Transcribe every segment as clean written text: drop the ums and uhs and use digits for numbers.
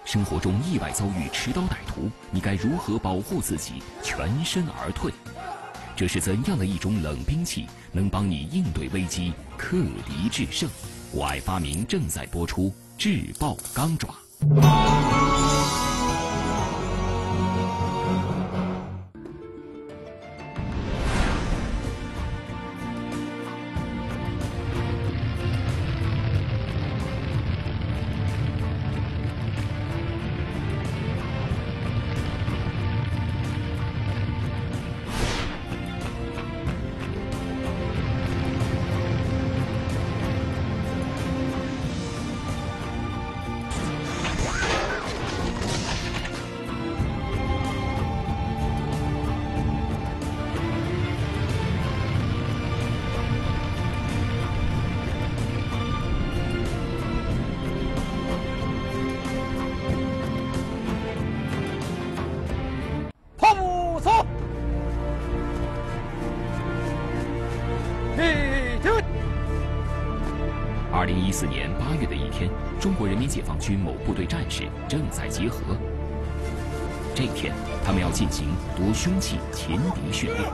生活中意外遭遇持刀歹徒，你该如何保护自己，全身而退？这是怎样的一种冷兵器，能帮你应对危机，克敌制胜？我爱发明正在播出，智爆钢爪。2014年8月的一天，中国人民解放军某部队战士正在集合。这一天，他们要进行夺凶器擒敌训练。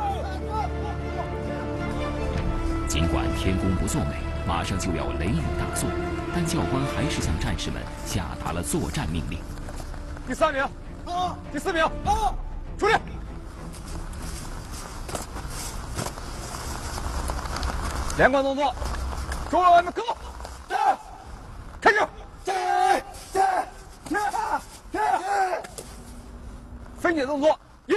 尽管天公不作美，马上就要雷雨大作，但教官还是向战士们下达了作战命令。 第3名，第4名，出列。连贯动作，准备，开始。分解动作，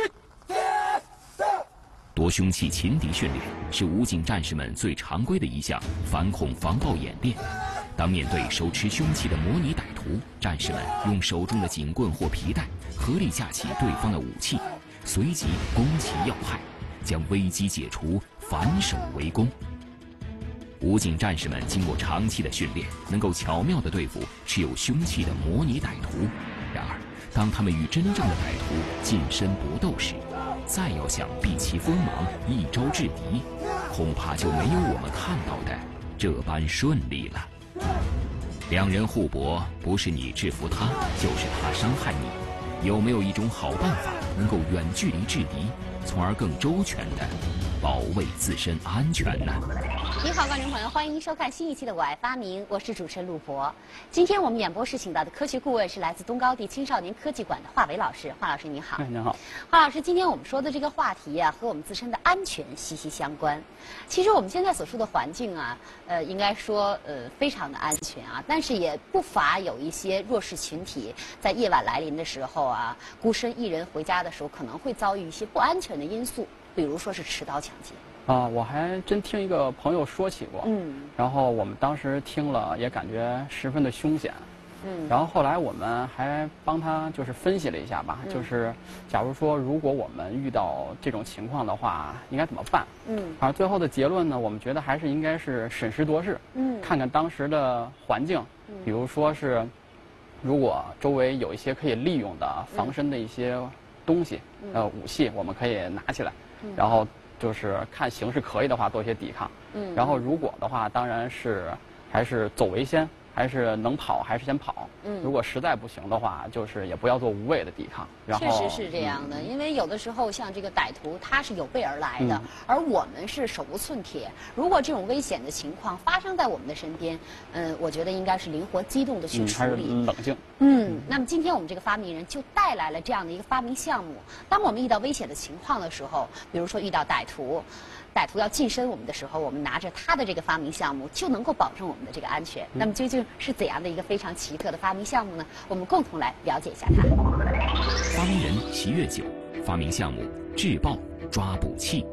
夺凶器擒敌训练是武警战士们最常规的一项反恐防暴演练。当面对手持凶器的模拟歹徒，战士们用手中的警棍或皮带合力架起对方的武器，随即攻其要害，将危机解除，反守为攻。武警战士们经过长期的训练，能够巧妙地对付持有凶器的模拟歹徒。然而，当他们与真正的歹徒近身搏斗时，再要想避其锋芒，一招制敌，恐怕就没有我们看到的这般顺利了。两人互搏，不是你制服他，就是他伤害你。有没有一种好办法，能够远距离制敌，从而更周全地保卫自身安全呢？ 您好，观众朋友，欢迎您收看新一期的《我爱发明》，我是主持人陆博。今天我们演播室请到的科学顾问是来自东高地青少年科技馆的华为老师。华老师您好。 您好。 华老师，今天我们说的这个话题啊，和我们自身的安全息息相关。其实我们现在所处的环境啊，应该说非常的安全啊，但是也不乏有一些弱势群体在夜晚来临的时候啊，孤身一人回家的时候，可能会遭遇一些不安全的因素，比如说是持刀抢劫。 我还真听一个朋友说起过，然后我们当时听了也感觉十分的凶险，然后后来我们还帮他就是分析了一下吧，就是假如说如果我们遇到这种情况的话，应该怎么办？而最后的结论呢，我们觉得还是应该是审时度势，看看当时的环境，比如说是如果周围有一些可以利用的防身的一些东西，武器，我们可以拿起来，然后就是看形势可以的话做一些抵抗，然后如果的话，当然是还是走为先，还是能跑还是先跑，如果实在不行的话，就是也不要做无谓的抵抗。然后确实是这样的，因为有的时候像这个歹徒他是有备而来的，而我们是手无寸铁。如果这种危险的情况发生在我们的身边，我觉得应该是灵活机动的去处理， 冷静。 那么今天我们这个发明人就带来了这样的一个发明项目。当我们遇到危险的情况的时候，比如说遇到歹徒要近身我们的时候，我们拿着他的这个发明项目就能够保证我们的这个安全。那么究竟是怎样的一个非常奇特的发明项目呢？我们共同来了解一下它。 发明人齐月九，发明项目制爆抓捕器。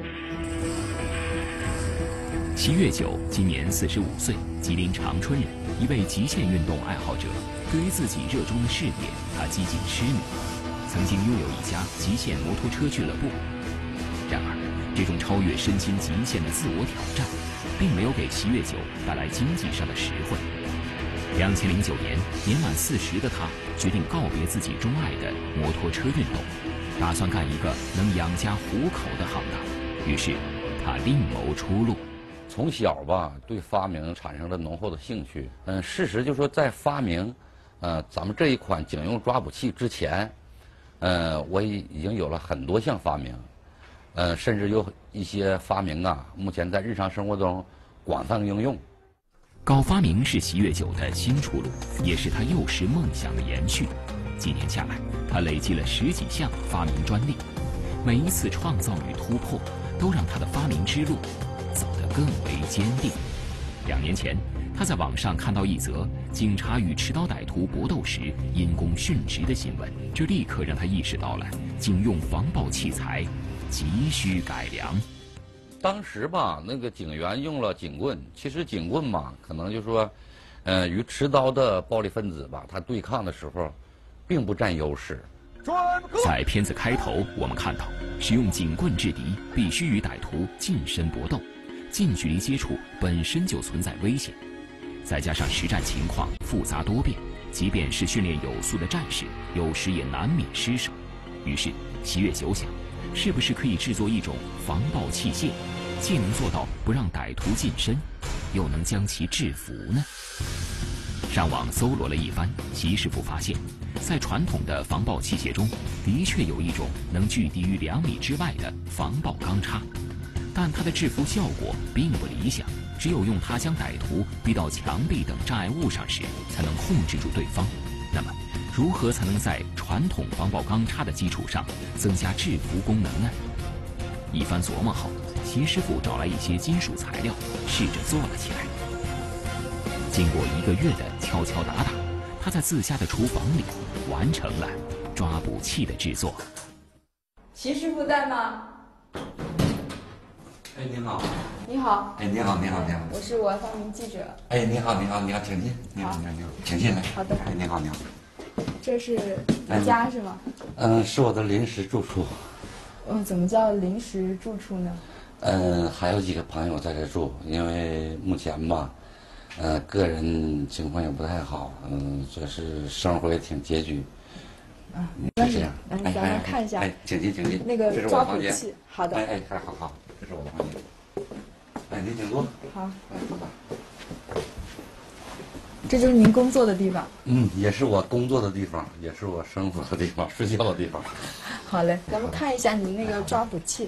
齐月九今年45岁，吉林长春人，一位极限运动爱好者。对于自己热衷的事业，他几近痴迷，曾经拥有一家极限摩托车俱乐部。然而，这种超越身心极限的自我挑战，并没有给齐月九带来经济上的实惠。2009年，年满40的他决定告别自己钟爱的摩托车运动，打算干一个能养家糊口的行当。于是，他另谋出路。 从小吧，对发明产生了浓厚的兴趣。事实就是说，在发明咱们这一款警用抓捕器之前，我已经有了很多项发明，甚至有一些发明啊，目前在日常生活中广泛应用。 搞发明是习越久的新出路，也是他幼时梦想的延续。几年下来，他累积了10几项发明专利，每一次创造与突破，都让他的发明之路走得更为坚定。2年前，他在网上看到一则警察与持刀歹徒搏斗时因公殉职的新闻，这立刻让他意识到了警用防暴器材急需改良。 当时吧，那个警员用了警棍，其实警棍嘛，可能就说，与持刀的暴力分子吧，他对抗的时候，并不占优势。 在片子开头，我们看到使用警棍制敌，必须与歹徒近身搏斗，近距离接触本身就存在危险，再加上实战情况复杂多变，即便是训练有素的战士，有时也难免失手。于是习越久想，是不是可以制作一种防暴器械，既能做到不让歹徒近身，又能将其制服呢？上网搜罗了一番，习师傅发现，在传统的防暴器械中，的确有一种能距低于2米之外的防暴钢叉，但它的制服效果并不理想，只有用它将歹徒逼到墙壁等障碍物上时，才能控制住对方。那么，如何才能在传统防暴钢叉的基础上增加制服功能呢？一番琢磨后，习师傅找来一些金属材料，试着做了起来。经过1个月的敲敲打打，他在自家的厨房里完成了抓捕器的制作。 习师傅在吗？ 哎，您好。 你好。 哎，你好，你好，你好。 我是我方明记者。 哎，你好，你好，你好，请进。你好，你好，你好，请进来。 好的。 哎，你好，你好。 这是你家是吗？ 是我的临时住处。 怎么叫临时住处呢？ 还有几个朋友在这住，因为目前吧，个人情况也不太好，就是生活也挺拮据。就这样。 来，咱们看一下。 哎，请进，请进。 那个抓捕器，好的。 哎，好，这是我的房间。哎，您请坐。 好。这就是您工作的地方。 也是我工作的地方，也是我生活的地方，睡觉的地方。 好嘞，咱们看一下你那个抓捕器，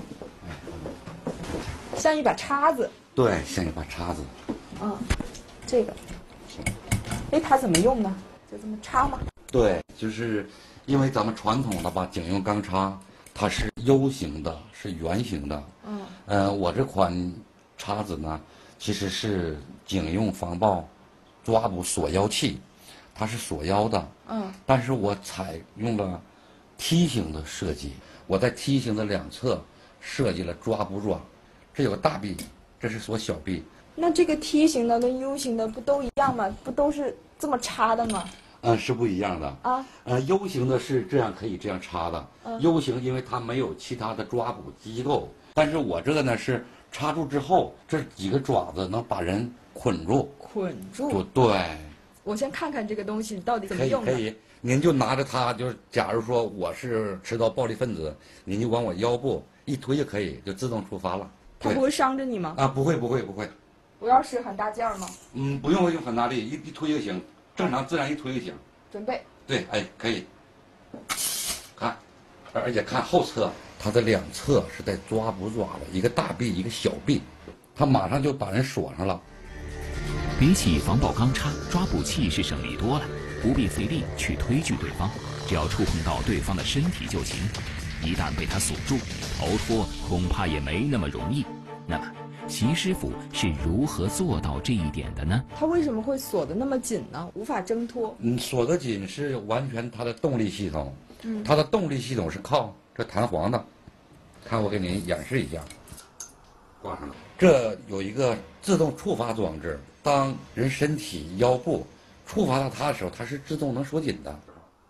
像一把叉子。 对，像一把叉子。 这个。哎，它怎么用呢？就这么插吗？ 对，就是因为咱们传统的吧，警用钢叉，它是 U 型的，是圆形的。我这款叉子呢，其实是警用防暴抓捕锁腰器，它是锁腰的。但是我采用了梯形的设计，我在梯形的2侧设计了抓捕爪，这有个大臂，这是锁小臂。 那这个梯形的跟 U 型的不都一样吗？不都是这么插的吗？ 是不一样的啊。 U 型的是这样可以这样插的。U 型因为它没有其他的抓捕机构，但是我这个呢是插住之后，这几个爪子能把人捆住。 捆住。 对。 我先看看这个东西到底怎么用的。 可以，您就拿着它，就是假如说我是持刀暴力分子，您就往我腰部一推就可以，就自动触发了。 它不会伤着你吗？ 不会。 我要使很大劲儿吗？ 不用很大力，一推就行，正常自然一推就行。 准备。 对，哎，可以。看，而且看后侧，它的2侧是带抓捕爪的，一个大臂，一个小臂，它马上就把人锁上了。 比起防暴钢叉，抓捕器是省力多了，不必费力去推拒对方，只要触碰到对方的身体就行。一旦被他锁住，逃脱恐怕也没那么容易。那么，习师傅是如何做到这一点的呢？ 他为什么会锁得那么紧呢？无法挣脱。 锁得紧是完全它的动力系统。它的动力系统是靠这弹簧的。看，我给您演示一下。挂上了。这有一个自动触发装置，当人身体腰部触发到它的时候，它是自动能锁紧的。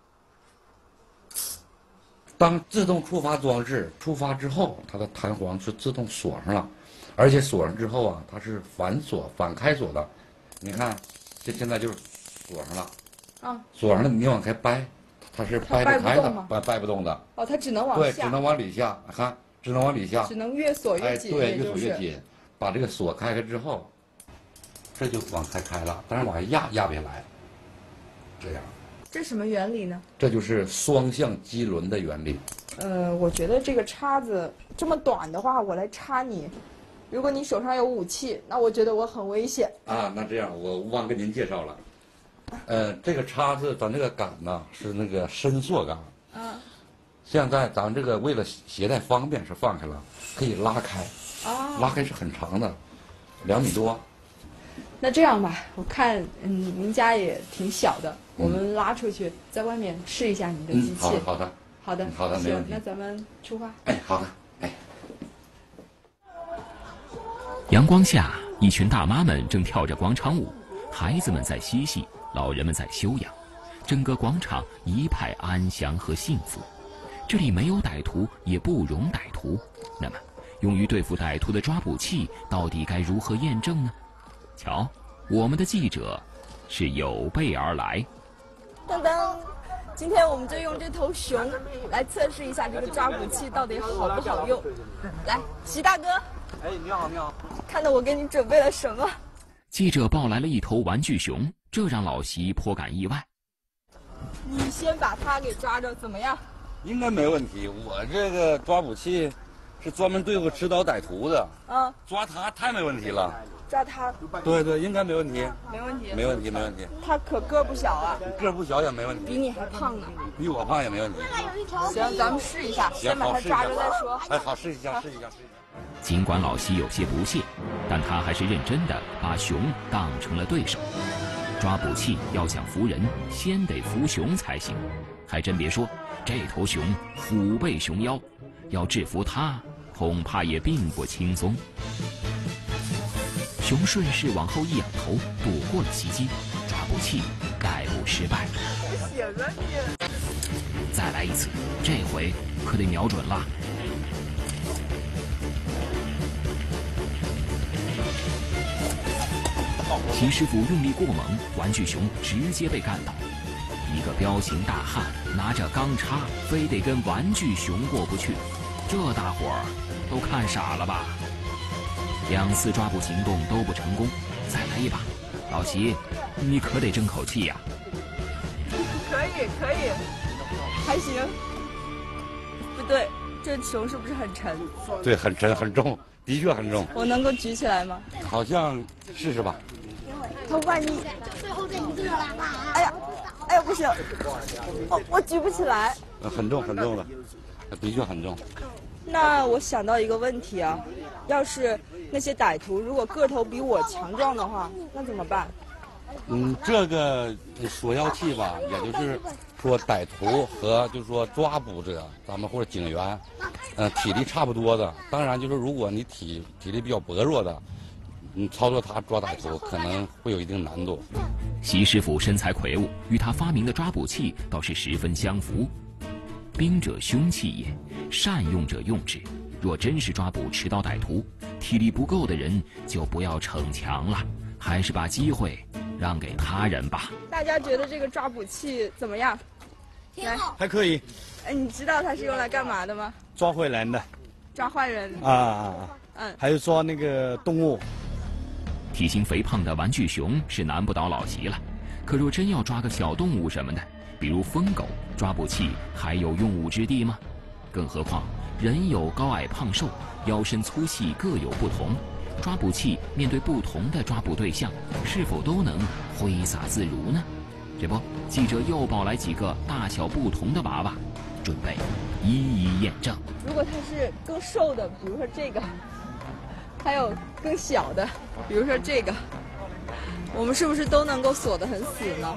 当自动触发装置触发之后，它的弹簧是自动锁上了，而且锁上之后啊，它是反开锁的。你看，这现在就是锁上了。锁上了，你往开掰，它是掰不开的，掰不动的。 它只能往下。 对，只能往里下。看，只能往里下。 只能越锁越紧。 对，越锁越紧。把这个锁开开之后，这就往开了，但是往下压不下来。这样。 这什么原理呢？ 这就是双向机轮的原理。 我觉得这个叉子这么短的话，我来插你。如果你手上有武器，那我觉得我很危险。 啊，那这样我忘跟您介绍了。这个叉子咱这个杆呢是那个伸缩杆。嗯。现在咱们这个为了携带方便是放开了，可以拉开。啊。拉开是很长的，2米多。 那这样吧，我看您家也挺小的，我们拉出去，在外面试一下你的机器。 好的。 好的， 好的，没问题。 那咱们出发。 哎，好的，哎。 阳光下，一群大妈们正跳着广场舞，孩子们在嬉戏，老人们在休养，整个广场一派安详和幸福。这里没有歹徒，也不容歹徒。那么，用于对付歹徒的抓捕器到底该如何验证呢？瞧，我们的记者是有备而来。 噔噔。今天我们就用这头熊来测试一下这个抓捕器到底好不好用。来，徐大哥。 哎，你好，你好。 看到我给你准备了什么？ 记者抱来了一头玩具熊，这让老席颇感意外。 你先把它给抓着，怎么样？ 应该没问题。我这个抓捕器是专门对付持刀歹徒的。嗯。抓它太没问题了。 抓它？ 对，应该没问题。 没问题。 没问题。 它可个儿不小啊。 个儿不小也没问题。 比你还胖呢。 比我胖也没问题。 行，咱们试一下，先把它抓着再说。 哎，好，试一下。 尽管老席有些不屑，但他还是认真的把熊当成了对手。抓捕器要想服人，先得服熊才行。还真别说，这头熊虎背熊腰，要制服它恐怕也并不轻松。熊顺势往后一仰头，躲过了袭击，抓捕器逮捕失败。再来一次，这回可得瞄准了。齐师傅用力过猛，玩具熊直接被干倒。一个彪形大汉拿着钢叉，非得跟玩具熊过不去，这大伙儿都看傻了吧？2次抓捕行动都不成功，再来一把。老齐，你可得争口气呀。 可以，还行。不对，这熊是不是很沉？ 对，很沉很重，的确很重。 我能够举起来吗？ 好像试试吧。 他万一最后这一个了，哎呀，不行，我举不起来。 很重的，的确很重。 那我想到一个问题啊，要是那些歹徒如果个头比我强壮的话，那怎么办？ 这个索要器吧，也就是说歹徒和就是说抓捕者，咱们或者警员，体力差不多的。当然就是如果你体力比较薄弱的，操作他抓歹徒可能会有一定难度。 习师傅身材魁梧，与他发明的抓捕器倒是十分相符。兵者凶器也，善用者用之。若真是抓捕持刀歹徒，体力不够的人就不要逞强了，还是把机会让给他人吧。 大家觉得这个抓捕器怎么样？ 挺好，还可以。 哎，你知道它是用来干嘛的吗？ 抓坏人的。 抓坏人。 还有抓那个动物。 体型肥胖的玩具熊是难不倒老齐了，可若真要抓个小动物什么的，比如疯狗，抓捕器还有用武之地吗？更何况人有高矮胖瘦，腰身粗细各有不同，抓捕器面对不同的抓捕对象，是否都能挥洒自如呢？这不，记者又抱来几个大小不同的娃娃，准备一一验证。 如果它是更瘦的，比如说这个，还有更小的，比如说这个，我们是不是都能够锁得很死呢？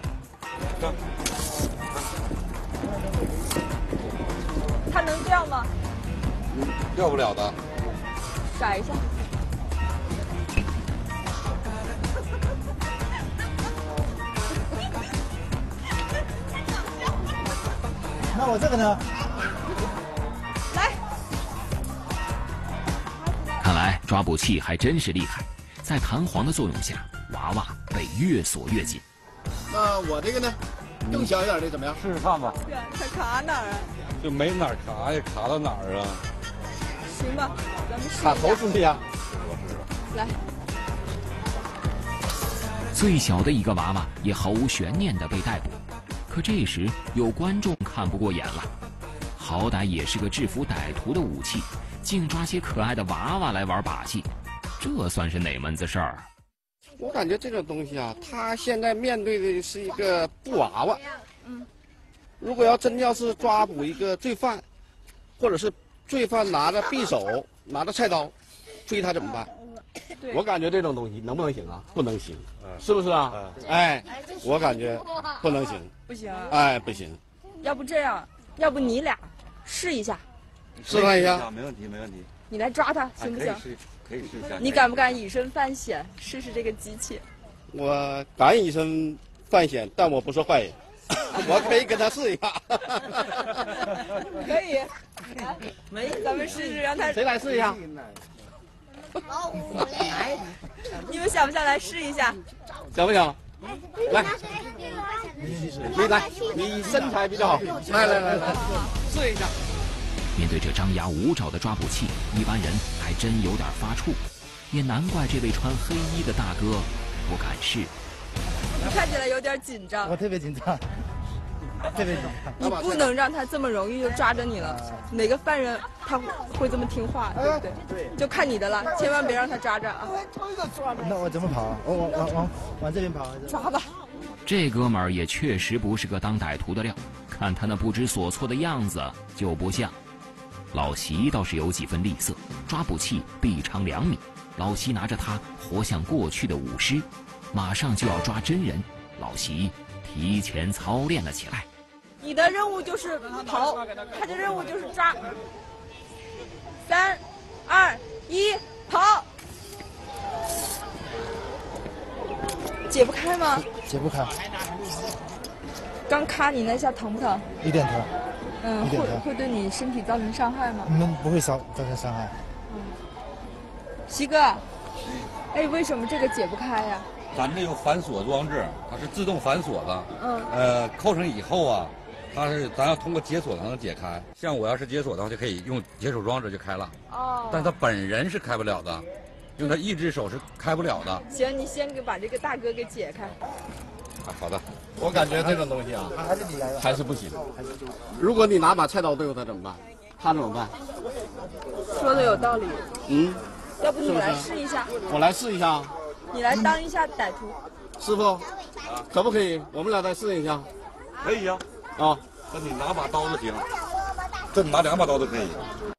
它能掉吗？ 掉不了的。 甩一下。 那我这个呢？ 来。 看来抓捕器还真是厉害，在弹簧的作用下，娃娃被越锁越紧。 那我这个呢？更小一点的怎么样？ 试试看吧。 它卡哪儿啊？ 就没哪儿卡呀，卡到哪儿啊？ 行吧，咱们试一下。 卡头是不是呀？ 来。 最小的一个娃娃也毫无悬念地被逮捕。 可这时有观众看不过眼了，好歹也是个制服歹徒的武器，竟抓些可爱的娃娃来玩把戏，这算是哪门子事儿？ 我感觉这个东西啊，他现在面对的是一个布娃娃。如果要是抓捕一个罪犯，或者是罪犯拿着匕首、拿着菜刀追他怎么办？ 我感觉这种东西能不能行啊？不能行，是不是啊？哎，我感觉不能行。 不行。 哎，不行。 要不这样，要不你俩试一下。 试探一下， 没问题，没问题。 你来抓他，行不行？ 可以试一下。 你敢不敢以身犯险，试试这个机器？ 我敢以身犯险，但我不是坏人。我可以跟他试一下。 可以。来，咱们试试，让他。 谁来试一下？ 你们想不想来试一下？ 想不想？来，你来，你身材比较好，来，试一下。 面对这张牙舞爪的抓捕器，一般人还真有点发怵，也难怪这位穿黑衣的大哥不敢试。 你看起来有点紧张。 我特别紧张，特别紧张。 你不能让他这么容易就抓着你了。哪个犯人他会这么听话，对不对？对，就看你的了，千万别让他抓着啊！ 那我怎么跑？我往这边跑。 抓吧。 这哥们儿也确实不是个当歹徒的料，看他那不知所措的样子就不像。老席倒是有几分厉色，抓捕器臂长2米，老席拿着它活像过去的舞狮，马上就要抓真人，老席提前操练了起来。 你的任务就是跑，他的任务就是抓。3、2、1，跑！解不开吗？ 解不开。 刚咔你那下疼不疼？ 一点疼。 会对你身体造成伤害吗？ 不会造成伤害。 西哥，哎，为什么这个解不开呀？ 咱这有反锁装置，它是自动反锁的。扣上以后啊，咱要通过解锁才能解开。像我要是解锁的话，就可以用解锁装置就开了。哦。但他本人是开不了的，用他一只手是开不了的。 行，你先把这个大哥给解开。 好的。 我感觉这种东西啊，还是不行。如果你拿把菜刀对付他怎么办？他怎么办？ 说的有道理。要不你来试一下？ 我来试一下。 你来当一下歹徒。 师傅，可不可以？我们俩再试一下。 可以呀。 啊， 那你拿把刀就行。这你拿2把刀都可以。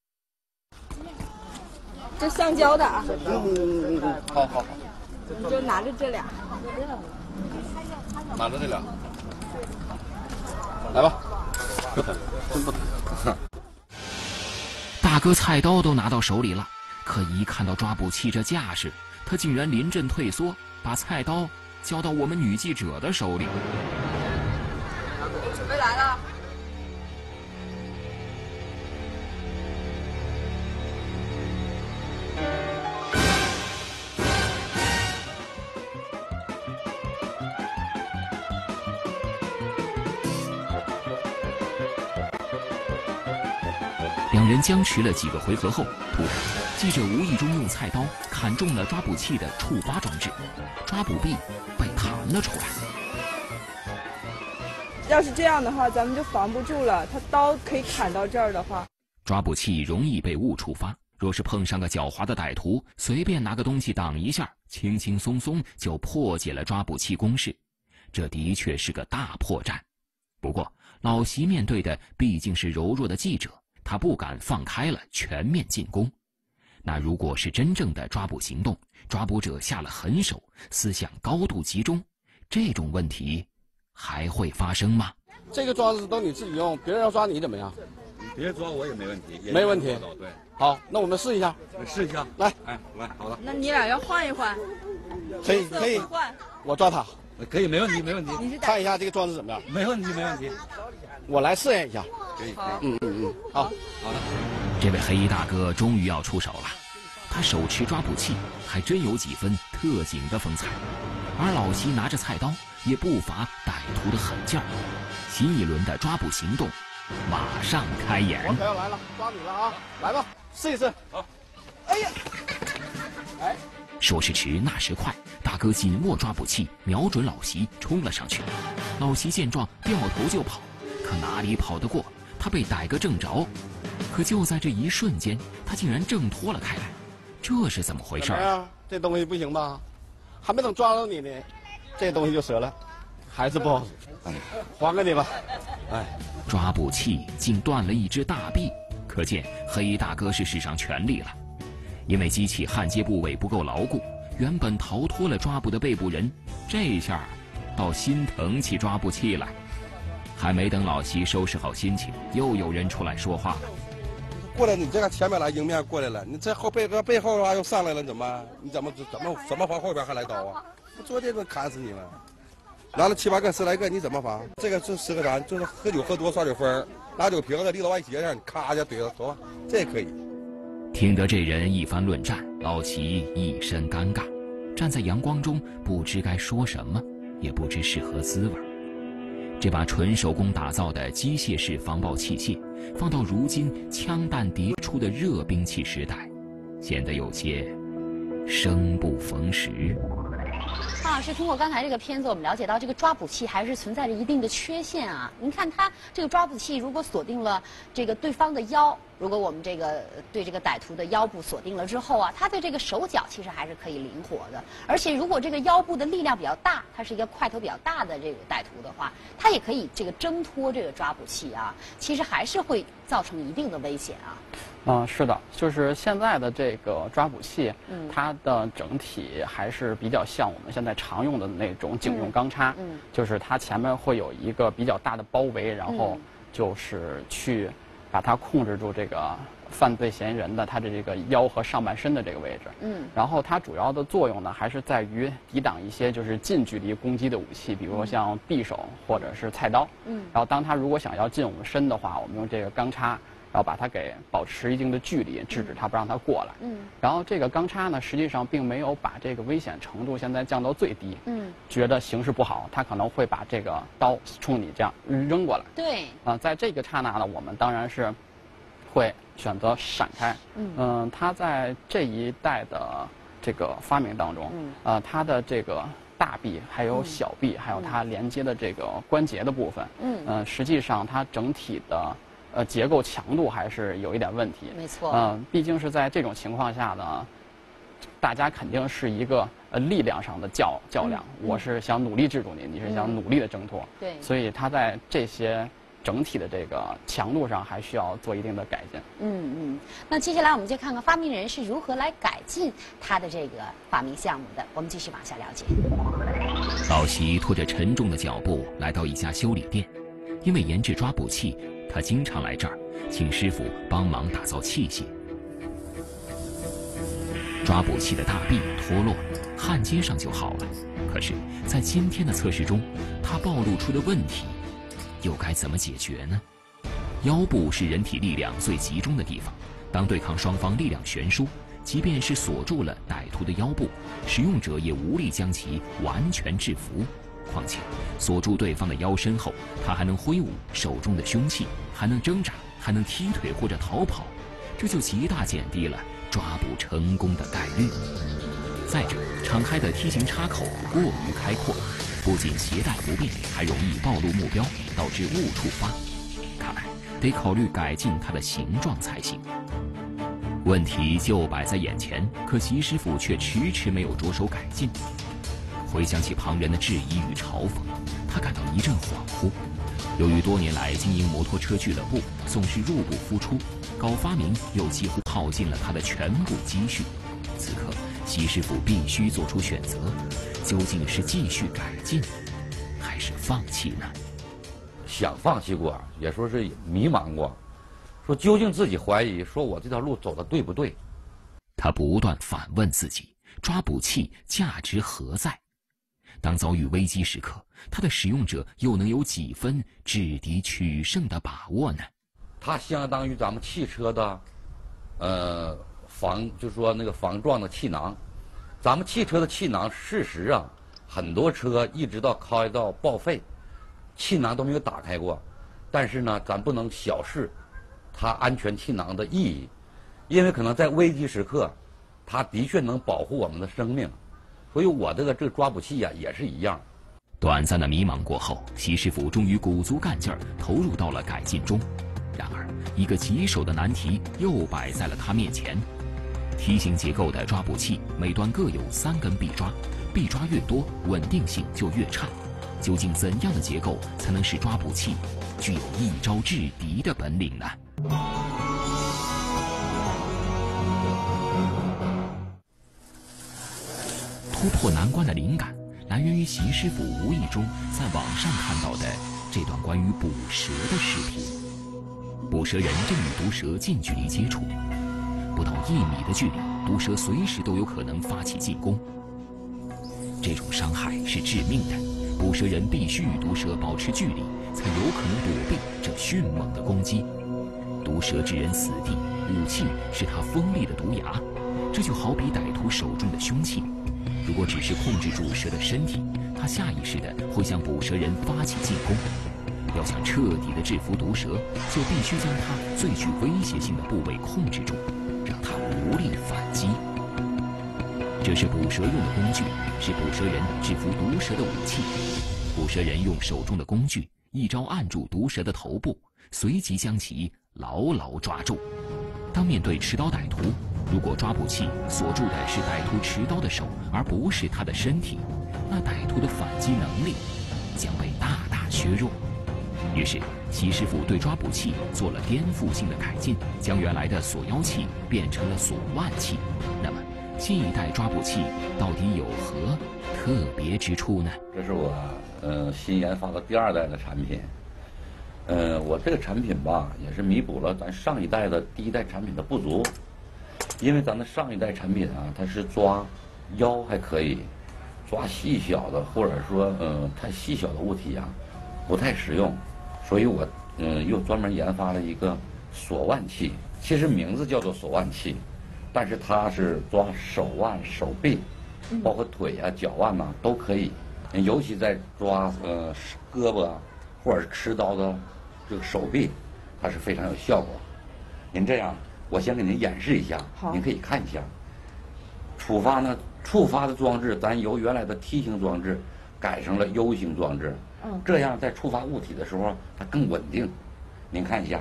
这橡胶的啊。 好。 你就拿着这俩。 拿着这俩，来吧。真不疼。 大哥菜刀都拿到手里了，可一看到抓捕器这架势，他竟然临阵退缩，把菜刀交到我们女记者的手里。 准备来了。 两人僵持了几个回合后，突然，记者无意中用菜刀砍中了抓捕器的触发装置，抓捕臂被弹了出来。 要是这样的话，咱们就防不住了。他刀可以砍到这儿的话， 抓捕器容易被误触发。若是碰上个狡猾的歹徒，随便拿个东西挡一下，轻轻松松就破解了抓捕器攻势。这的确是个大破绽。不过，老席面对的毕竟是柔弱的记者。他不敢放开了全面进攻。那如果是真正的抓捕行动，抓捕者下了狠手，思想高度集中，这种问题还会发生吗？ 这个装置都你自己用，别人要抓你怎么样？ 别抓我也没问题， 没问题。 对， 好，那我们试一下。 试一下， 来， 来，好的。 那你俩要换一换。 可以。我抓他。 可以，没问题。 你是看一下这个装置怎么样？ 没问题。 我来试验一下。 可以。 好的。 这位黑衣大哥终于要出手了，他手持抓捕器，还真有几分特警的风采。而老席拿着菜刀，也不乏歹徒的狠劲儿。新一轮的抓捕行动马上开演。 我可要来了，抓你了啊！来吧，试一试。 好。 哎呀， 说时迟，那时快，大哥紧握抓捕器，瞄准老席冲了上去。老席见状，掉头就跑，可哪里跑得过？他被歹哥正着。可就在这一瞬间，他竟然挣脱了开来，这是怎么回事啊？ 这东西不行吧？还没等抓到你呢，这东西就折了，还是不好使。还给你吧。哎， 抓捕器竟断了一只大臂，可见黑大哥是使上全力了。因为机器焊接部位不够牢固，原本逃脱了抓捕的被捕人，这下倒心疼起抓捕器来。还没等老席收拾好心情，又有人出来说话了。 过来，你这个前面来迎面过来了，你这背后啊又上来了，怎么？你怎么防后边还来刀啊？我昨天都砍死你了，拿了7、8个、10来个，你怎么防？这个是10个咱就是喝酒喝多耍点风，拿酒瓶子立到外斜上，你咔就怼了，走吧，这也可以。 听得这人一番论战，老齐一身尴尬，站在阳光中，不知该说什么，也不知是何滋味。这把纯手工打造的机械式防爆器械，放到如今枪弹迭出的热兵器时代，显得有些生不逢时。 汤老师，通过刚才这个片子，我们了解到这个抓捕器还是存在着一定的缺陷啊。您看它这个抓捕器，如果锁定了这个对方的腰，如果我们这个对这个歹徒的腰部锁定了之后啊，他的这个手脚其实还是可以灵活的。而且如果这个腰部的力量比较大，他是一个块头比较大的这个歹徒的话，他也可以这个挣脱这个抓捕器啊，其实还是会造成一定的危险啊。 是的，就是现在的这个抓捕器，它的整体还是比较像我们现在常用的那种警用钢叉，就是它前面会有一个比较大的包围，然后就是去把它控制住这个犯罪嫌疑人的他的这个腰和上半身的这个位置。然后它主要的作用呢，还是在于抵挡一些就是近距离攻击的武器，比如像匕首或者是菜刀。然后当他如果想要进我们身的话，我们用这个钢叉，然后把它给保持一定的距离，制止它不让它过来。然后这个钢叉呢，实际上并没有把这个危险程度现在降到最低。觉得形势不好，他可能会把这个刀冲你这样扔过来。 对。 在这个刹那呢，我们当然是会选择闪开。他在这一代的这个发明当中，它的这个大臂还有小臂，还有它连接的这个关节的部分，实际上它整体的结构强度还是有一点问题。 没错。 毕竟是在这种情况下呢，大家肯定是一个力量上的较量。我是想努力制住你，你是想努力的挣脱。 对。 所以它在这些整体的这个强度上还需要做一定的改进。 那接下来我们就看看发明人是如何来改进他的这个发明项目的。我们继续往下了解。 老齐拖着沉重的脚步来到一家修理店，因为研制抓捕器，他经常来这儿，请师傅帮忙打造器械。抓捕器的大臂脱落，焊接上就好了。可是，在今天的测试中，它暴露出的问题又该怎么解决呢？腰部是人体力量最集中的地方，当对抗双方力量悬殊，即便是锁住了歹徒的腰部，使用者也无力将其完全制服。况且，锁住对方的腰身后，他还能挥舞手中的凶器，还能挣扎，还能踢腿或者逃跑，这就极大减低了抓捕成功的概率。再者，敞开的梯形插口过于开阔，不仅携带不便，还容易暴露目标，导致误触发。看来得考虑改进它的形状才行。问题就摆在眼前，可齐师傅却迟迟没有着手改进。回想起旁人的质疑与嘲讽，他感到一阵恍惚。由于多年来经营摩托车俱乐部，总是入不敷出，搞发明又几乎耗尽了他的全部积蓄。此刻，齐师傅必须做出选择，究竟是继续改进，还是放弃呢？ 想放弃过，也说是迷茫过，说究竟自己怀疑，说我这条路走的对不对？ 他不断反问自己，抓捕器价值何在？当遭遇危机时刻，它的使用者又能有几分制敌取胜的把握呢？ 它相当于咱们汽车的，就是说那个防撞的气囊。咱们汽车的气囊，事实啊，很多车一直到开到报废，气囊都没有打开过。但是呢，咱不能小视它安全气囊的意义，因为可能在危机时刻， 它的确能保护我们的生命。所以我这个抓捕器呀也是一样。 短暂的迷茫过后，习师傅终于鼓足干劲儿投入到了改进中。然而，一个棘手的难题又摆在了他面前。梯形结构的抓捕器每端各有3根臂抓，臂抓越多，稳定性就越差。究竟怎样的结构才能使抓捕器具有一招制敌的本领呢？突破难关的灵感来源于习师傅无意中在网上看到的这段关于捕蛇的视频。捕蛇人正与毒蛇近距离接触，不到1米的距离，毒蛇随时都有可能发起进攻。这种伤害是致命的，捕蛇人必须与毒蛇保持距离，才有可能躲避这迅猛的攻击。毒蛇置人死地，武器是它锋利的毒牙，这就好比歹徒手中的凶器。如果只是控制住蛇的身体，它下意识地会向捕蛇人发起进攻。要想彻底地制服毒蛇，就必须将它最具威胁性的部位控制住，让它无力反击。这是捕蛇用的工具，是捕蛇人制服毒蛇的武器。捕蛇人用手中的工具一招按住毒蛇的头部，随即将其牢牢抓住。当面对持刀歹徒，如果抓捕器锁住的是歹徒持刀的手，而不是他的身体，那歹徒的反击能力将被大大削弱。于是，习师傅对抓捕器做了颠覆性的改进，将原来的锁腰器变成了锁腕器。那么，新一代抓捕器到底有何特别之处呢？ 这是我新研发的第2代的产品。我这个产品吧，也是弥补了咱上一代的第1代产品的不足。因为咱的上一代产品啊，它是抓腰还可以，抓细小的或者说太细小的物体啊，不太实用。所以我又专门研发了一个锁腕器，其实名字叫做锁腕器，但是它是抓手腕、手臂，包括腿啊、脚腕呐都可以。尤其在抓胳膊啊，或者是持刀的这个手臂，它是非常有效果。您这样，我先给您演示一下，您可以看一下。触发的装置，咱由原来的梯形装置改成了 U 型装置。这样在触发物体的时候，它更稳定。您看一下，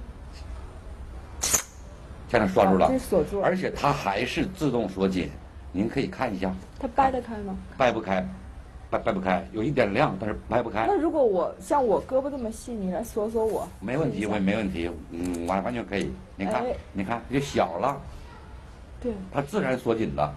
这样拴住了，而且它还是自动锁紧。您可以看一下， 它掰得开吗？ 掰不开，掰不开，有一点亮，但是掰不开。 那如果我像我胳膊这么细，你来锁我？ 没问题，没问题，完全可以。您看，您看，就小了， 对， 它自然锁紧的。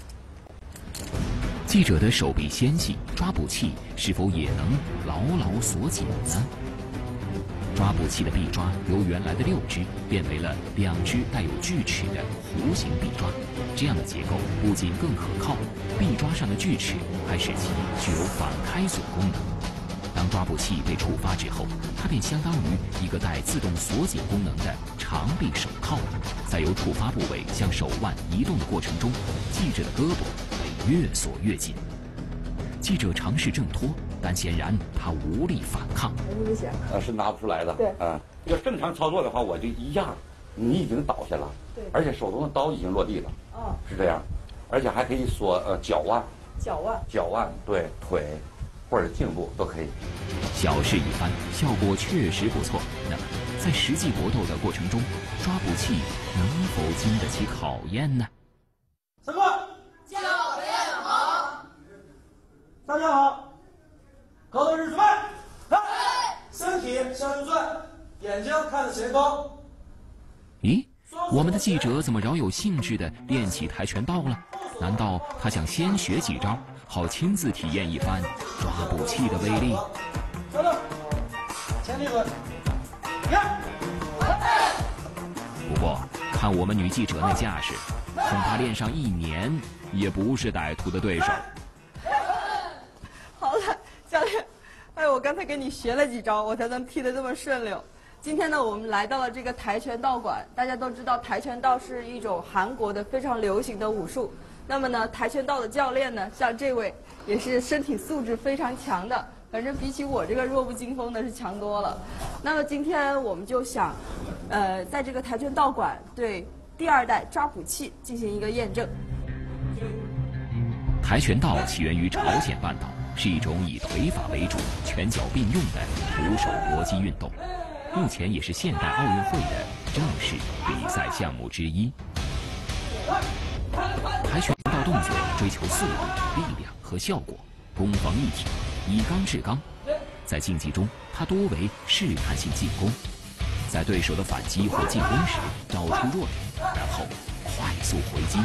记者的手臂纤细，抓捕器是否也能牢牢锁紧呢？抓捕器的臂抓由原来的6只变为了2只带有锯齿的弧形臂抓，这样的结构不仅更可靠，臂抓上的锯齿还使其具有反开锁功能。当抓捕器被触发之后，它便相当于一个带自动锁紧功能的长臂手铐，在由触发部位向手腕移动的过程中，记者的胳膊被越锁越紧。记者尝试挣脱，但显然他无力反抗。 是拿不出来的。 对， 要正常操作的话，我就一压，你已经倒下了。 对， 而且手中的刀已经落地了。是这样，而且还可以锁脚腕。脚腕，对，腿或者颈部都可以。 小试一番，效果确实不错。那么，在实际搏斗的过程中，抓捕器能否经得起考验呢？ 三哥，教练好，大家好，高头日准备，来，身体向右转，眼睛看着前方。 咦，我们的记者怎么饶有兴致地练起跆拳道了？难道他想先学几招，好亲自体验一番抓捕器的威力？ 稍等，前立稳， 不过看我们女记者那架势，恐怕练上1年也不是歹徒的对手。 好了，教练，哎，我刚才给你学了几招，我才能踢得这么顺溜。今天呢，我们来到了这个跆拳道馆。大家都知道，跆拳道是一种韩国的非常流行的武术。那么呢，跆拳道的教练呢，像这位也是身体素质非常强的，反正比起我这个弱不禁风的是强多了。那么今天我们就想，在这个跆拳道馆对第2代抓捕器进行一个验证。 跆拳道起源于朝鲜半岛，是一种以腿法为主、拳脚并用的徒手搏击运动，目前也是现代奥运会的正式比赛项目之一。跆拳道动作追求速度、力量和效果，攻防一体，以刚制刚。在竞技中，它多为试探性进攻，在对手的反击或进攻时找出弱点，然后快速回击。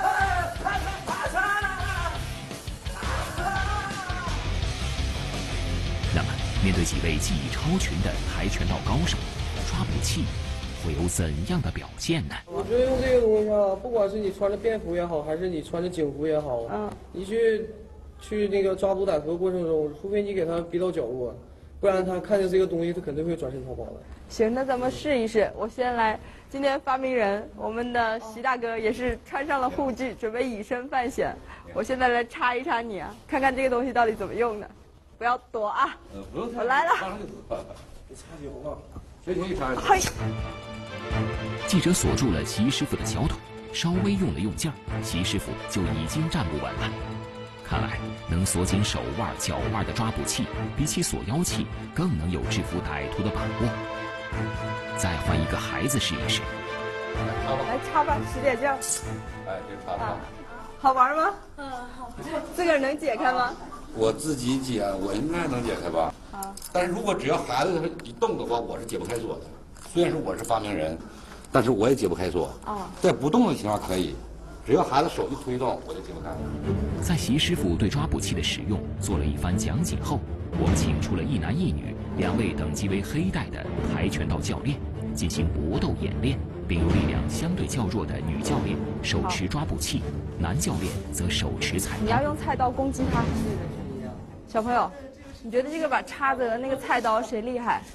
那么，面对几位技艺超群的跆拳道高手，抓捕器会有怎样的表现呢？ 我觉得用这个东西啊，不管是你穿着便服也好，还是你穿着警服也好，你去那个抓捕歹徒的过程中，除非你给他逼到角落，不然他看见这个东西，他肯定会转身逃跑的。 行，那咱们试一试。我先来，今天发明人我们的习大哥也是穿上了护具，准备以身犯险。我现在来插一插你啊，看看这个东西到底怎么用的。不要躲啊！ 不用我来了。 你插脚啊，随便一插。 嘿。 记者锁住了习师傅的小腿，稍微用了用劲儿，习师傅就已经站不稳了。看来，能锁紧手腕、脚腕的抓捕器，比起锁腰器更能有制服歹徒的把握。再换一个孩子试一试。 来插吧，使点劲儿。 哎，这插吧。 好玩吗？好。这个能解开吗？ 我自己解，我应该能解开吧。但是如果只要孩子一动的话，我是解不开锁的。虽然说我是发明人，但是我也解不开锁。在不动的情况可以，只要孩子手一推动，我就解不开。 在习师傅对抓捕器的使用做了一番讲解后，我们请出了一男一女2位等级为黑带的跆拳道教练进行搏斗演练，并由力量相对较弱的女教练手持抓捕器，男教练则手持菜刀。 你要用菜刀攻击他。小朋友，你觉得这个把叉子和那个菜刀谁厉害？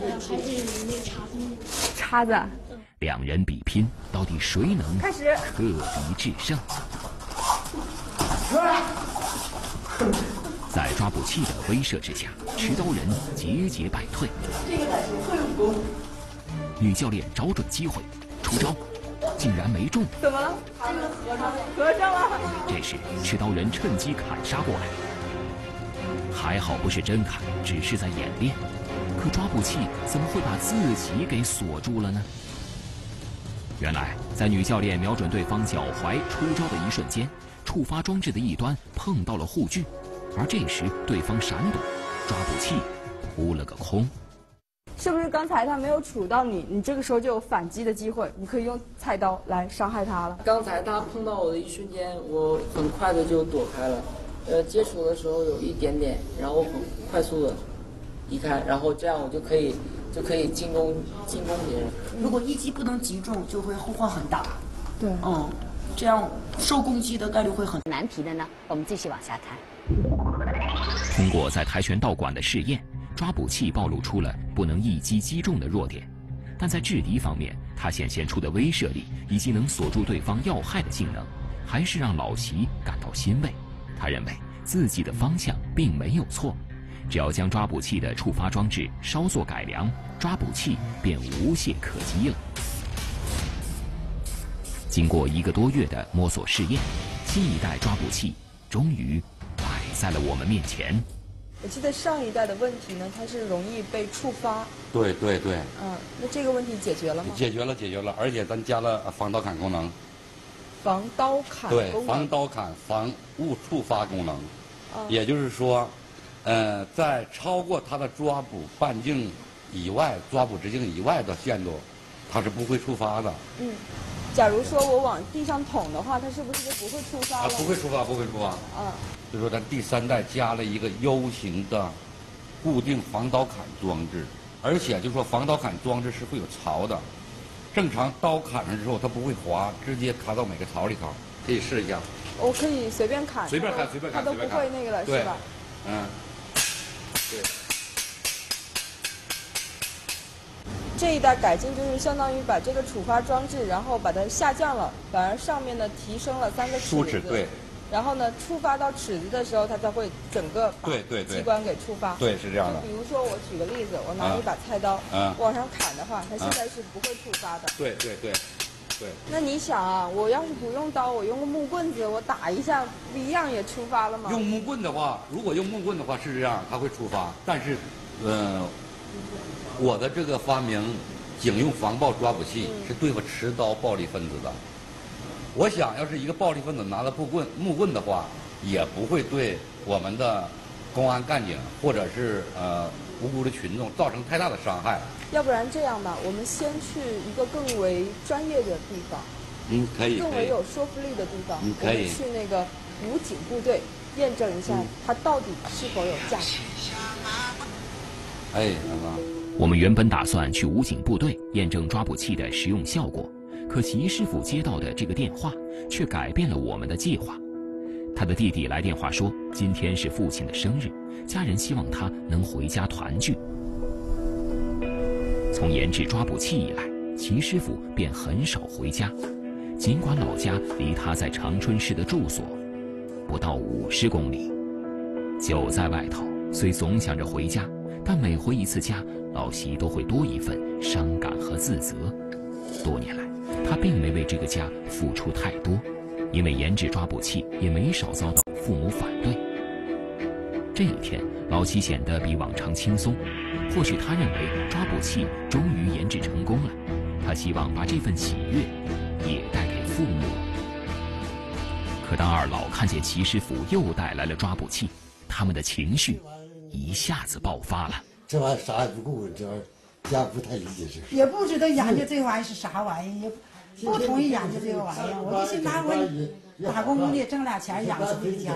叉子。 2人比拼，到底谁能开始克敌制胜？在抓捕器的威慑之下，持刀人节节败退。 这个才是会武功。 女教练找准机会出招，竟然没中。 怎么了？合上了。 这时持刀人趁机砍杀过来。还好不是真砍，只是在演练。可抓捕器怎么会把自己给锁住了呢？原来，在女教练瞄准对方脚踝出招的一瞬间，触发装置的一端碰到了护具，而这时对方闪躲，抓捕器扑了个空。 是不是刚才他没有触到你，你这个时候就有反击的机会，你可以用菜刀来伤害他了？ 刚才他碰到我的一瞬间，我很快的就躲开了。接触的时候有一点点，然后很快速的移开，然后这样我就可以进攻别人。 如果一击不能击中，就会后患很大。 对， 这样受攻击的概率会很难题的呢。我们继续往下看。 通过在跆拳道馆的试验，抓捕器暴露出了不能一击击中的弱点，但在制敌方面，它显现出的威慑力以及能锁住对方要害的性能，还是让老习感到欣慰。他认为自己的方向并没有错，只要将抓捕器的触发装置稍作改良，抓捕器便无懈可击了。经过1个多月的摸索试验，新一代抓捕器终于摆在了我们面前。 我记得上一代的问题呢，它是容易被触发。 对。 那这个问题解决了吗？ 解决了，而且咱加了防刀砍功能。 防刀砍对，防刀砍、防误触发功能，也就是说，在超过它的抓捕半径以外、抓捕直径以外的限度，它是不会触发的。 假如说我往地上捅的话，它是不是就不会触发了？ 不会触发。所以说，咱第3代加了一个 U 型的固定防刀砍装置，而且就说防刀砍装置是会有槽的。正常刀砍上之后，它不会滑，直接卡到每个槽里头。可以试一下。 我可以随便砍。 随便砍， 它都不会那个了，是吧？ 对。 这一代改进就是相当于把这个触发装置，然后把它下降了，反而上面呢提升了3个竖尺，对。 然后呢，触发到尺子的时候，它才会整个把机关给触发。 对，是这样的。 比如说，我举个例子，我拿一把菜刀，往上砍的话，它现在是不会触发的。 对。 对。 那你想啊，我要是不用刀，我用个木棍子，我打一下，不一样也出发了吗？ 用木棍的话，如果用木棍的话是这样，它会出发。但是，我的这个发明警用防爆抓捕器是对付持刀暴力分子的。我想要是一个暴力分子拿了木棍的话，也不会对我们的公安干警或者是无辜的群众造成太大的伤害。 要不然这样吧，我们先去一个更为专业的地方， 可以， 更为有说服力的地方， 可以去那个武警部队验证一下它到底是否有价值。 哎，妈妈， 我们原本打算去武警部队验证抓捕器的实用效果，可齐师傅接到的这个电话却改变了我们的计划。他的弟弟来电话说，今天是父亲的生日，家人希望他能回家团聚。从研制抓捕器以来，齐师傅便很少回家，尽管老家离他在长春市的住所不到50公里。久在外头，虽总想着回家，但每回一次家，老齐都会多一份伤感和自责。多年来，他并没为这个家付出太多，因为研制抓捕器也没少遭到父母反对。这一天，老齐显得比往常轻松，或许他认为抓捕器终于研制成功了，他希望把这份喜悦也带给父母。可当二老看见齐师傅又带来了抓捕器，他们的情绪一下子爆发了。 这玩意儿啥也不够，这玩意儿家不太理解这事。 也不知道研究这玩意儿是啥玩意儿，也不同意研究这个玩意儿。我就是拿我打工的挣俩钱养自己家。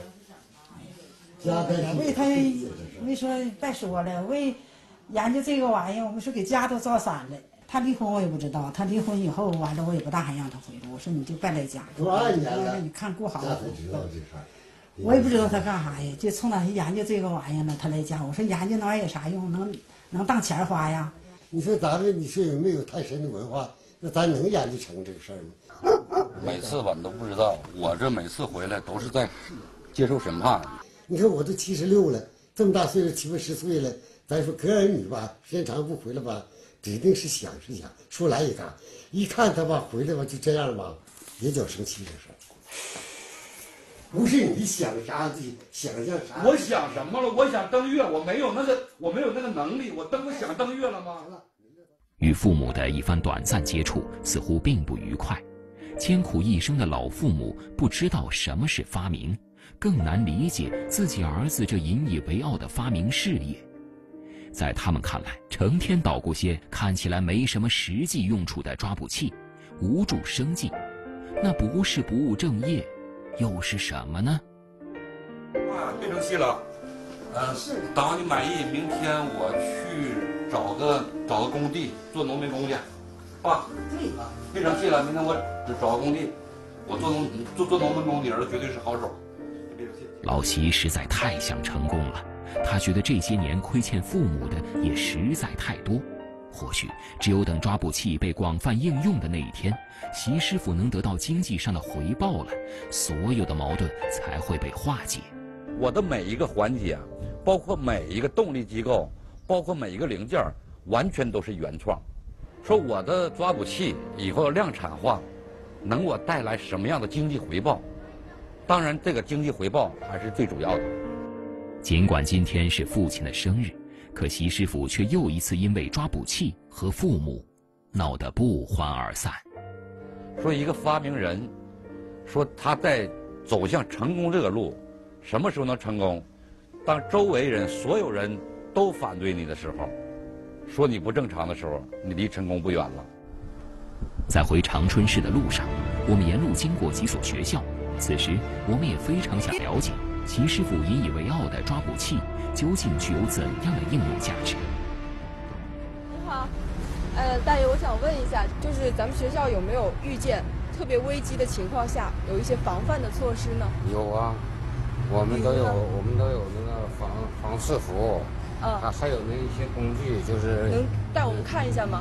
为他没说再说了，为研究这个玩意儿，我们说给家都造散了。他离婚我也不知道，他离婚以后完了，我也不大喊让他回来。我说你就别来家，你看过好了。我也不知道他干啥呀，就冲哪去研究这个玩意儿呢？他来家，我说研究那玩意儿有啥用？能当钱花呀？ 你说咱们，你说有没有太深的文化？那咱能研究成这个事儿吗？ 每次吧，你都不知道，我这每次回来都是在接受审判。 你看我都76了，这么大岁数，7、80岁了，咱说隔儿女吧，时间长不回来吧，指定是想，说来也干。一看他吧回来吧就这样吧，也叫生气这事儿。不是你想啥的，想象啥？ 我想什么了？我想登月，我没有那个能力，我想登月了吗？ 与父母的一番短暂接触似乎并不愉快，艰苦一生的老父母不知道什么是发明，更难理解自己儿子这引以为傲的发明事业。在他们看来，成天捣鼓些看起来没什么实际用处的抓捕器，无助生计，那不是不务正业，又是什么呢？ 别生气了，当你满意，明天我去找个工地做农民工去，爸，别生气了，明天我找个工地，我做农民工，你儿子绝对是好手。 老齐实在太想成功了，他觉得这些年亏欠父母的也实在太多。或许只有等抓捕器被广泛应用的那一天，齐师傅能得到经济上的回报了，所有的矛盾才会被化解。 我的每一个环节，包括每一个动力机构，包括每一个零件，完全都是原创。说我的抓捕器以后量产化，能给我带来什么样的经济回报？当然，这个经济回报还是最主要的。 尽管今天是父亲的生日，可齐师傅却又一次因为抓捕器和父母闹得不欢而散。 说一个发明人，说他在走向成功这个路，什么时候能成功？当周围人所有人都反对你的时候，说你不正常的时候，你离成功不远了。 在回长春市的路上，我们沿路经过几所学校，此时我们也非常想了解齐师傅引以为傲的抓捕器究竟具有怎样的应用价值。 你好，大爷，我想问一下，就是咱们学校有没有遇见特别危机的情况下，有一些防范的措施呢？ 有啊，我们都有那个防刺服，还有那一些工具，就是能带我们看一下吗？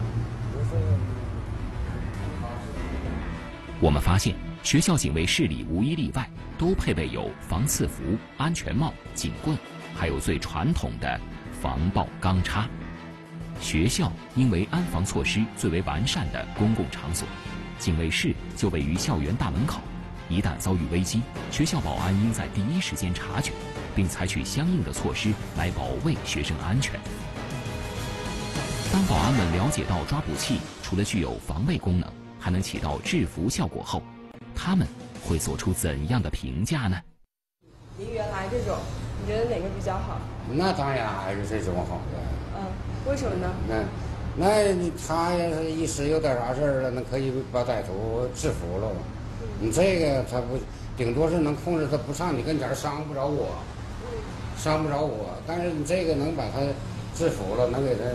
我们发现学校警卫室里无一例外都配备有防刺服、安全帽、警棍，还有最传统的防爆钢叉。学校因为安防措施最为完善的公共场所， 警卫室就位于校园大门口，一旦遭遇危机，学校保安应在第一时间察觉，并采取相应的措施来保卫学生安全。当保安们了解到抓捕器除了具有防卫功能，还能起到制服效果后，他们会做出怎样的评价呢？ 离原来这种，你觉得哪个比较好？ 那当然还是这种好的。 为什么呢？ 那他要是一时有点啥事儿了，那可以把歹徒制服了。你这个他不，顶多是能控制他不上你跟前，伤不着我。但是你这个能把他制服了，能给他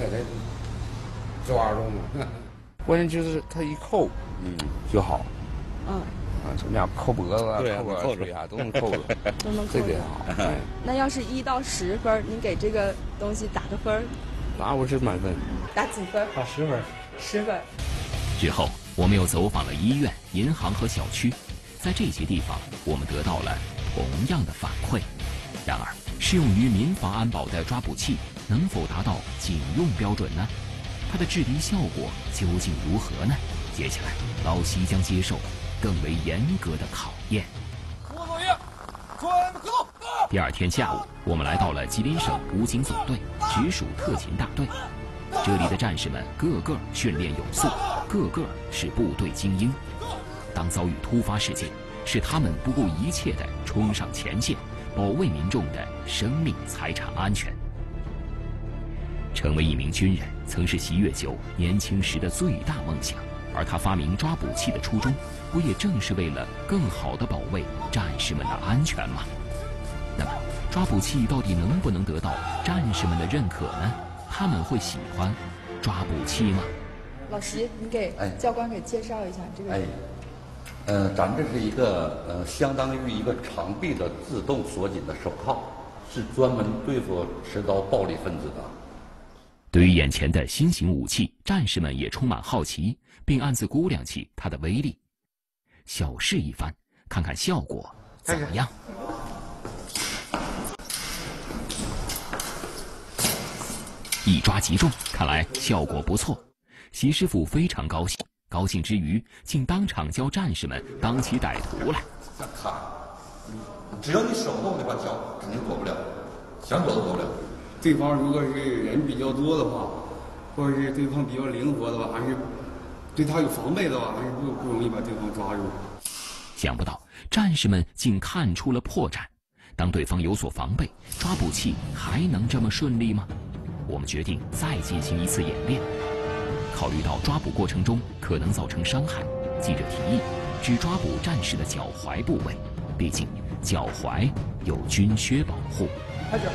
抓住吗？ 关键就是他一扣，就好。怎么样？扣脖子、扣腿啊，都能扣的， 都能扣。 这个好。 那要是1到10分，您给这个东西打个分？ 打我是满分。 打几分？ 打10分。 10分。 之后，我们又走访了医院、银行和小区，在这些地方，我们得到了同样的反馈。然而，适用于民防安保的抓捕器能否达到警用标准呢？它的制敌效果究竟如何呢？接下来，老西将接受更为严格的考验。第二天下午，我们来到了吉林省武警总队直属特勤大队。这里的战士们个个训练有素，个个是部队精英。当遭遇突发事件，是他们不顾一切地冲上前线，保卫民众的生命财产安全。成为一名军人，曾是习月九年轻时的最大梦想。而他发明抓捕器的初衷，不也正是为了更好地保卫战士们的安全吗？那么，抓捕器到底能不能得到战士们的认可呢？他们会喜欢抓捕器吗？ 老习，你给教官给介绍一下这个。 咱这是一个相当于一个长臂的自动锁紧的手铐，是专门对付持刀暴力分子的。 对于眼前的新型武器，战士们也充满好奇，并暗自估量起它的威力。小试一番，看看效果怎么样。一抓即中，看来效果不错。习师傅非常高兴，高兴之余，竟当场教战士们当起歹徒来。 看，只要你手动这把脚，肯定躲不了，想躲都躲不了。 对方如果是人比较多的话，或者是对方比较灵活的话，还是对他有防备的话，还是不容易把对方抓住。 想不到战士们竟看出了破绽，当对方有所防备，抓捕器还能这么顺利吗？我们决定再进行一次演练。考虑到抓捕过程中可能造成伤害，记者提议只抓捕战士的脚踝部位，毕竟脚踝有军靴保护。 开始。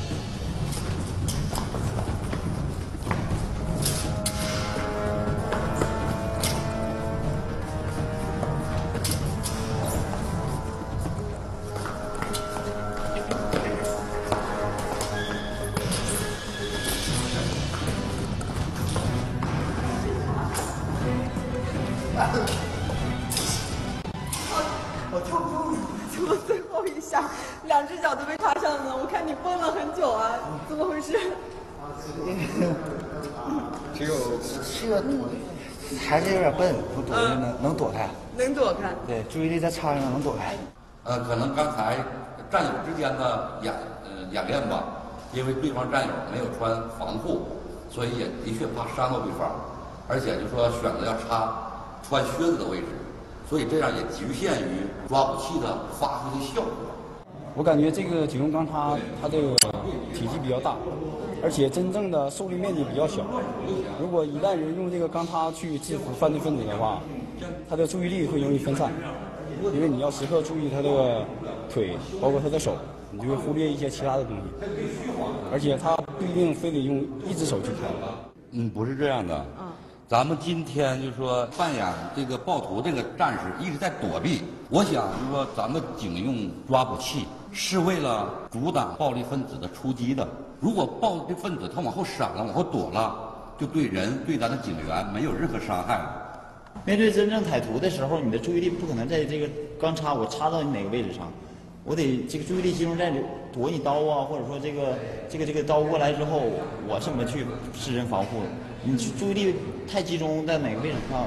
我跳不动了，怎么最后一下2只脚都被插上了呢？我看你蹦了很久啊，怎么回事？ 只有这还是有点笨，不躲能躲开。 能躲开。 对，注意力在插上能躲开。 可能刚才战友之间的演练吧，因为对方战友没有穿防护，所以也的确怕伤到对方，而且就说选择要穿靴子的位置，所以这样也局限于抓捕器的发挥的效果。 我感觉这个警用钢叉它这个体积比较大，而且真正的受力面积比较小。如果一旦人用这个钢叉去制服犯罪分子的话，他的注意力会容易分散，因为你要时刻注意他的腿，包括他的手，你就会忽略一些其他的东西。而且他不一定非得用一只手去开。 不是这样的。咱们今天就说扮演这个暴徒这个战士一直在躲避，我想就说咱们警用抓捕器是为了阻挡暴力分子的出击的。如果暴力分子他往后闪了，往后躲了，就对人对咱的警员没有任何伤害。 面对真正歹徒的时候，你的注意力不可能在这个钢叉我插到你哪个位置上，我得这个注意力集中在躲你刀啊，或者说这个刀过来之后，我怎么去施人防护？你注意力太集中在哪个位置上，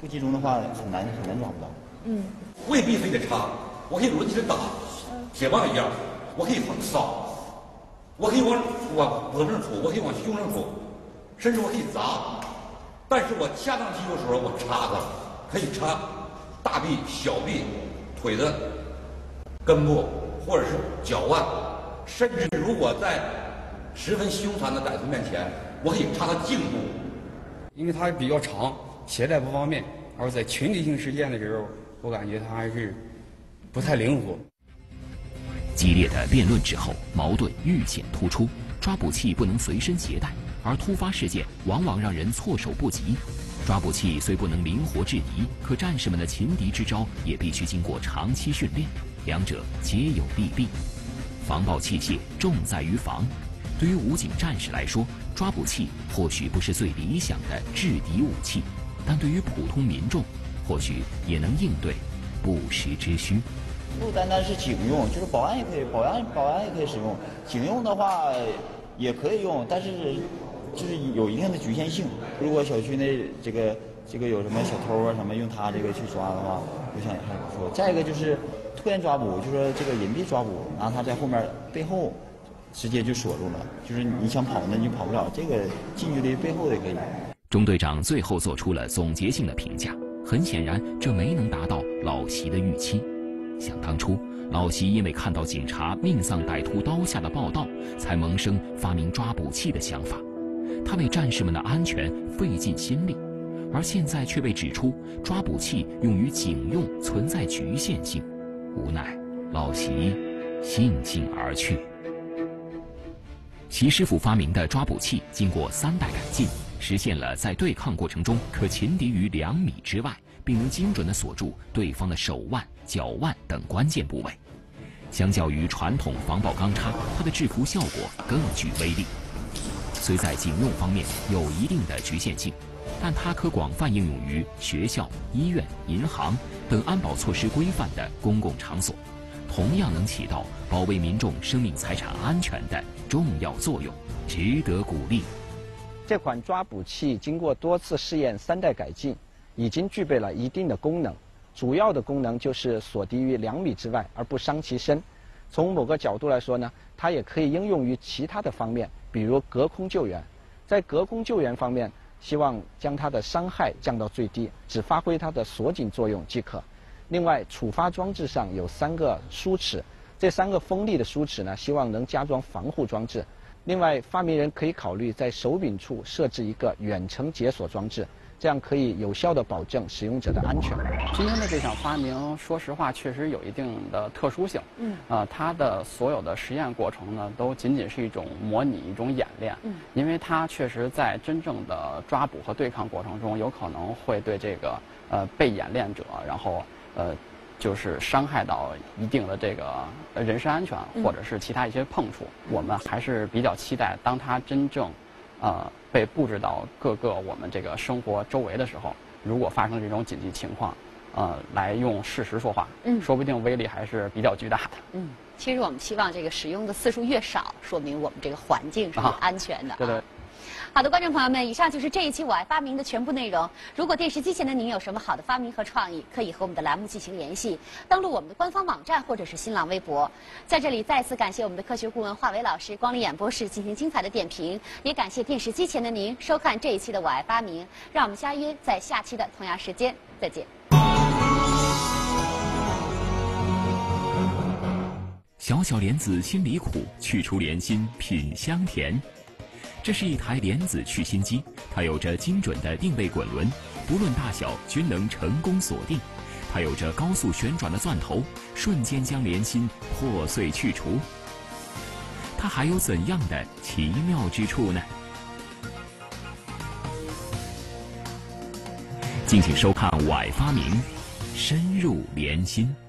不集中的话很难抓不到。 未必非得插，我可以轮起来打，铁棒一样，我可以扫，我可以往脖子上杵，我可以往胸上杵，甚至我可以砸。但是我恰当技术的时候，我插它，可以插大臂、小臂、腿的根部，或者是脚腕，甚至如果在十分凶残的歹徒面前，我可以插他颈部。 因为它比较长，携带不方便，而在群体性事件的时候，我感觉它还是不太灵活。 激烈的辩论之后，矛盾愈显突出，抓捕器不能随身携带，而突发事件往往让人措手不及。抓捕器虽不能灵活制敌，可战士们的擒敌之招也必须经过长期训练，两者皆有利弊。防暴器械重在于防，对于武警战士来说，抓捕器或许不是最理想的制敌武器，但对于普通民众，或许也能应对不时之需。 不单单是警用，就是保安也可以，保安也可以使用。警用的话也可以用，但是就是有一定的局限性。如果小区内这个有什么小偷啊什么用它这个去抓的话，我想还不错。再一个就是突然抓捕，就说这个隐蔽抓捕，然后他在后面背后直接就锁住了，就是你想跑呢你就跑不了，这个近距离背后也可以。 钟队长最后做出了总结性的评价，很显然这没能达到老习的预期。想当初，老习因为看到警察命丧歹徒刀下的报道，才萌生发明抓捕器的想法。他为战士们的安全费尽心力，而现在却被指出抓捕器用于警用存在局限性，无奈老习悻悻而去。习师傅发明的抓捕器经过3代改进，实现了在对抗过程中可擒敌于2米之外，并能精准地锁住对方的手腕、脚腕等关键部位。相较于传统防爆钢叉，它的制服效果更具威力。虽在警用方面有一定的局限性，但它可广泛应用于学校、医院、银行等安保措施规范的公共场所，同样能起到保卫民众生命财产安全的重要作用，值得鼓励。 这款抓捕器经过多次试验3代改进，已经具备了一定的功能。主要的功能就是锁敌于2米之外而不伤其身。从某个角度来说呢，它也可以应用于其他的方面，比如隔空救援。在隔空救援方面，希望将它的伤害降到最低，只发挥它的锁紧作用即可。另外，触发装置上有3个梳齿，这3个锋利的梳齿呢，希望能加装防护装置。另外，发明人可以考虑在手柄处设置一个远程解锁装置，这样可以有效地保证使用者的安全。 今天的这项发明，说实话确实有一定的特殊性。它的所有的实验过程呢，都仅仅是一种模拟、一种演练。因为它确实在真正的抓捕和对抗过程中，有可能会对这个被演练者，然后就是伤害到一定的这个人身安全，或者是其他一些碰触。我们还是比较期待，当它真正被布置到各个我们这个生活周围的时候，如果发生这种紧急情况，来用事实说话，说不定威力还是比较巨大的。 其实我们希望这个使用的次数越少，说明我们这个环境是安全的。 对对。 好的，观众朋友们，以上就是这一期我爱发明的全部内容。如果电视机前的您有什么好的发明和创意，可以和我们的栏目进行联系，登录我们的官方网站或者是新浪微博。在这里再次感谢我们的科学顾问华为老师光临演播室进行精彩的点评，也感谢电视机前的您收看这一期的我爱发明。让我们相约在下期的同样时间再见。 小小莲子心里苦，去除莲心品香甜。这是一台莲子去心机，它有着精准的定位滚轮，不论大小均能成功锁定。它有着高速旋转的钻头，瞬间将莲心破碎去除。它还有怎样的奇妙之处呢？敬请收看《我爱发明》，深入莲心。